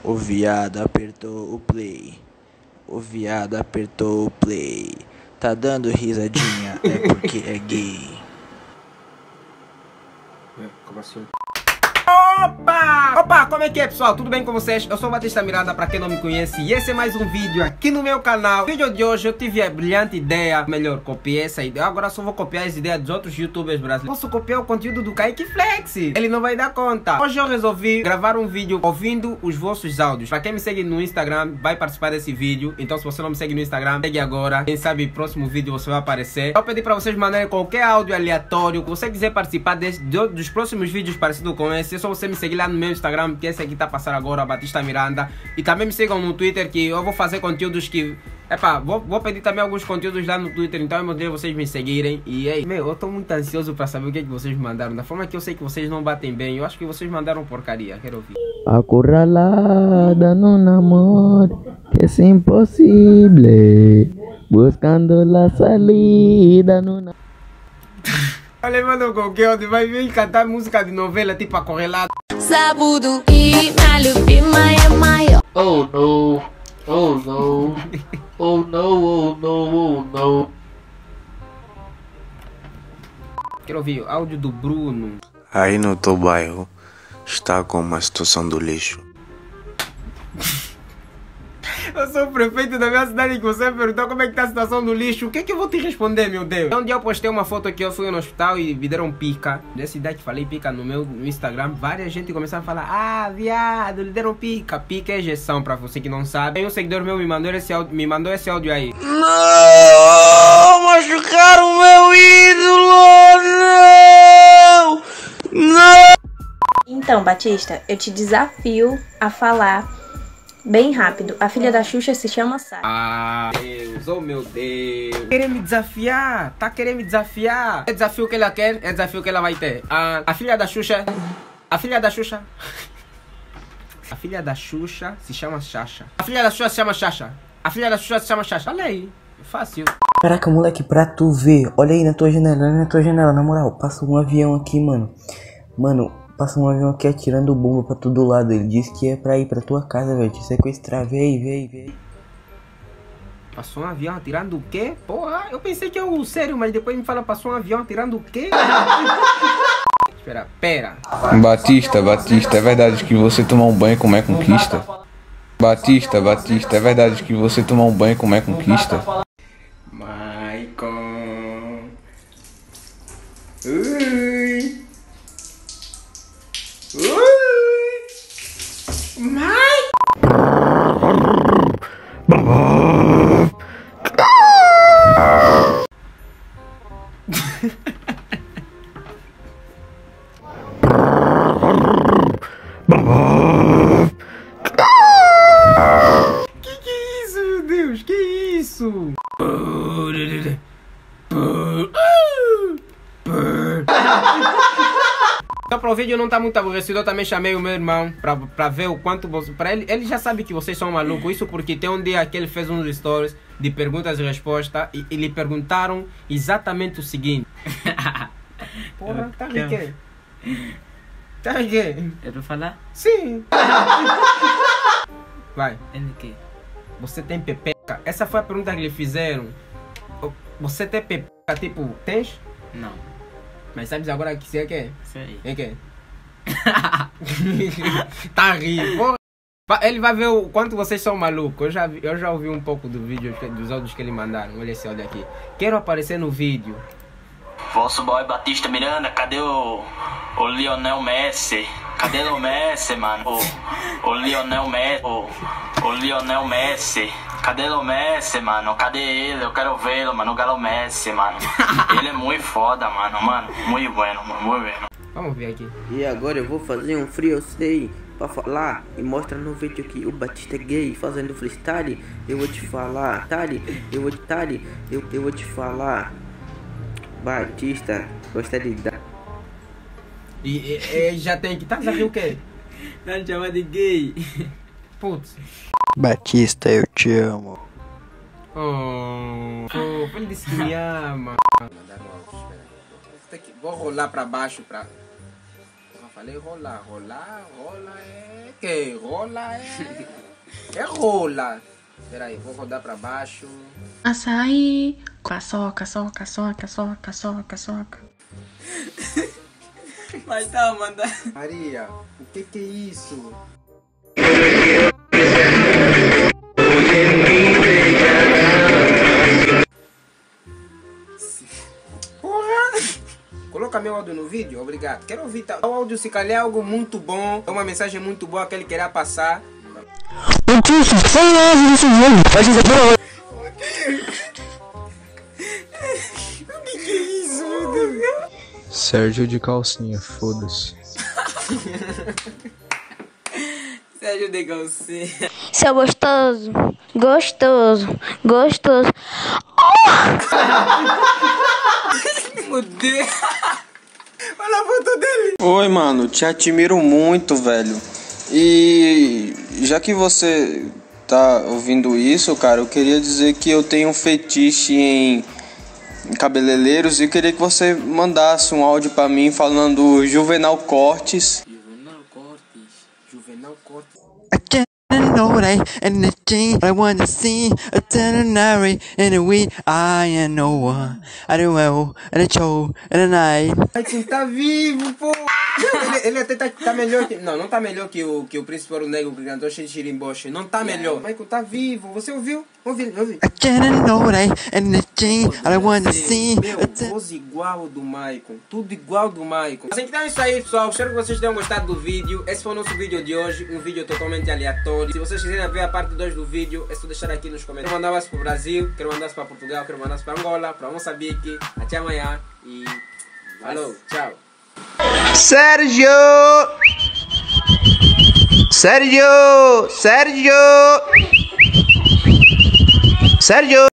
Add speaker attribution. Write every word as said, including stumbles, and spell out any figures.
Speaker 1: O viado apertou o play. O viado apertou o play. Tá dando risadinha, é porque é gay.
Speaker 2: Como assim? Opa! Opa, como é que é, pessoal? Tudo bem com vocês? Eu sou o Batista Miranda, pra quem não me conhece, e esse é mais um vídeo aqui no meu canal. No vídeo de hoje eu tive a brilhante ideia, melhor, copiei essa ideia. Agora só vou copiar as ideias dos outros youtubers brasileiros. Posso copiar o conteúdo do Kaique Flex, ele não vai dar conta. Hoje eu resolvi gravar um vídeo ouvindo os vossos áudios. Pra quem me segue no Instagram, vai participar desse vídeo. Então se você não me segue no Instagram, segue agora. Quem sabe próximo vídeo você vai aparecer. Eu pedi pra vocês mandarem qualquer áudio aleatório que você quiser participar desse, dos próximos vídeos parecidos com esse. É só você me seguir lá no meu Instagram, que esse aqui tá passando agora, Batista Miranda. E também me sigam no Twitter, que eu vou fazer conteúdos que... Epá, vou, vou pedir também alguns conteúdos lá no Twitter, então eu mandei vocês me seguirem. E aí, meu, eu tô muito ansioso pra saber o que é que vocês me mandaram. Da forma que eu sei que vocês não batem bem, eu acho que vocês mandaram porcaria, quero ouvir.
Speaker 3: Acurralada no namoro, que é impossível, buscando la salida no namoro.
Speaker 2: Olha, mano, qualquer outro vai vir cantar música de novela, tipo Acorralado.
Speaker 4: Sabudo e malupi maia maio.
Speaker 5: Oh no, oh no, oh no, oh no, oh no.
Speaker 2: Quero ouvir o áudio do Bruno.
Speaker 6: Aí no teu bairro está com uma situação do lixo.
Speaker 2: Eu sou o prefeito da minha cidade, que você perguntou como é que tá a situação do lixo. O que é que eu vou te responder, meu Deus? Um dia eu postei uma foto que eu fui no hospital e me deram pica. Nessa idade que falei pica no meu no Instagram, várias gente começaram a falar: ah, viado, lhe deram pica. Pica é injeção, pra você que não sabe. Aí um seguidor meu me mandou esse áudio, me mandou esse áudio aí.
Speaker 1: Não! Machucaram o meu ídolo! Não! Não!
Speaker 7: Então, Batista, eu te desafio a falar bem rápido. A filha da Xuxa se chama Sara.
Speaker 2: Ah, Deus, oh meu Deus. Querendo me desafiar, tá querendo me desafiar. É desafio que ela quer, é desafio que ela vai ter. Ah, a filha da Xuxa, a filha da Xuxa, a filha da Xuxa se chama Xaxa. A filha da Xuxa se chama Xaxa. A filha da Xuxa se chama Xaxa. Olha aí, fácil.
Speaker 3: Caraca, moleque, pra tu ver, olha aí na tua janela, olha na tua janela, na moral, passa um avião aqui, mano. Mano, passa um avião aqui atirando bomba pra todo lado. Ele disse que é pra ir pra tua casa, velho, te sequestrar, vem, vem, vem.
Speaker 2: Passou um avião atirando o quê? Porra, eu pensei que é o sério, mas depois me fala, passou um avião atirando o quê? Espera, pera.
Speaker 8: Batista, Batista, é verdade que você tomar um banho como é conquista? Batista, Batista, é verdade que você tomar um banho como é conquista?
Speaker 2: Maicon. Ui. Ui. Mai. Que que é isso, meu Deus? Que isso? Então, para o vídeo não tá muito aborrecido, eu também chamei o meu irmão pra, pra ver o quanto você... Pra ele, ele já sabe que vocês são malucos. Isso porque tem um dia que ele fez uns stories de perguntas e respostas e, e lhe perguntaram exatamente o seguinte. Porra, tá de quê? Tá de quê?
Speaker 5: É pra falar?
Speaker 2: Sim. Vai.
Speaker 5: É de quê?
Speaker 2: Você tem pepeca? Essa foi a pergunta que lhe fizeram. Você tem pepeca, tipo, tens?
Speaker 5: Não.
Speaker 2: Mas sabes agora que você é que?
Speaker 5: Isso aí.
Speaker 2: É que? Tá rindo, porra. Ele vai ver o quanto vocês são malucos. Eu já, vi, eu já ouvi um pouco do vídeo, dos áudios que ele mandaram. Olha esse áudio aqui. Quero aparecer no vídeo.
Speaker 9: Vosso boy Batista Miranda, cadê o, o Lionel Messi? Cadê o Messi, mano? O, o Lionel Messi, o, o Lionel Messi. Cadê o Messi, mano? Cadê ele? Eu quero vê-lo, mano. O Galo Messi, mano. Ele é muito foda, mano. Mano, muito bueno, mano. Muito bueno.
Speaker 2: Vamos ver aqui.
Speaker 10: E agora eu vou fazer um free, eu sei, pra falar e mostra no vídeo aqui o Batista gay fazendo freestyle. Eu vou te falar, Tali, eu vou te Tali, eu, eu vou te falar. Batista, gostaria de dar.
Speaker 2: E, e, e já tem que. Tá sabendo o quê?
Speaker 5: Não me chama de gay.
Speaker 2: Putz.
Speaker 1: Batista, eu te amo.
Speaker 2: Oh, oh, ele disse que me ama. Vou rolar pra baixo pra. Falei rolar, rolar, rola é... Que? Rola é... É rola. Espera aí, vou rodar pra baixo.
Speaker 11: Açaí, caçoca, soca, soca, soca, soca, soca.
Speaker 10: Mas tá, manda.
Speaker 2: Maria, o que que é isso? Coloca meu áudio no vídeo, obrigado. Quero ouvir tá? O áudio, se calhar é algo muito bom, é uma mensagem muito boa que ele queria passar. O que que é isso, meu Deus?
Speaker 12: Sérgio de calcinha, foda-se.
Speaker 10: Sérgio de calcinha.
Speaker 4: Seu gostoso, gostoso, gostoso.
Speaker 10: Meu Deus.
Speaker 2: Olha a foto dele.
Speaker 13: Oi, mano, te admiro muito, velho. E já que você tá ouvindo isso, cara, eu queria dizer que eu tenho um fetiche em cabeleireiros e queria que você mandasse um áudio pra mim falando Juvenal Cortes.
Speaker 10: Juvenal Cortes. Juvenal Cortes.
Speaker 1: Anything I wanna see a tenary and a weed I am no one I don't know and a show and a night.
Speaker 2: Michael tá vivo, pô. Ele, ele até tá, tá melhor que... Não, não tá melhor que o, que o Príncipe Ouro Negro, que cantou cheio de chirimboche. Não tá melhor. Michael tá vivo. Você ouviu? Ouvi, ouvi.
Speaker 1: I can't know anything I wanna see.
Speaker 2: Meu, voz igual do Michael. Tudo igual do Michael. Mas então é isso aí, pessoal. Espero que vocês tenham gostado do vídeo. Esse foi o nosso vídeo de hoje. Um vídeo totalmente aleatório. Se vocês quiserem ver a parte dois do vídeo, é só deixar aqui nos comentários. Quero mandar um abraço pro Brasil, quero mandar para Portugal, quero mandar para Angola, para Moçambique. Até amanhã e falou, tchau.
Speaker 1: Sérgio! Sérgio! Sérgio! Sérgio!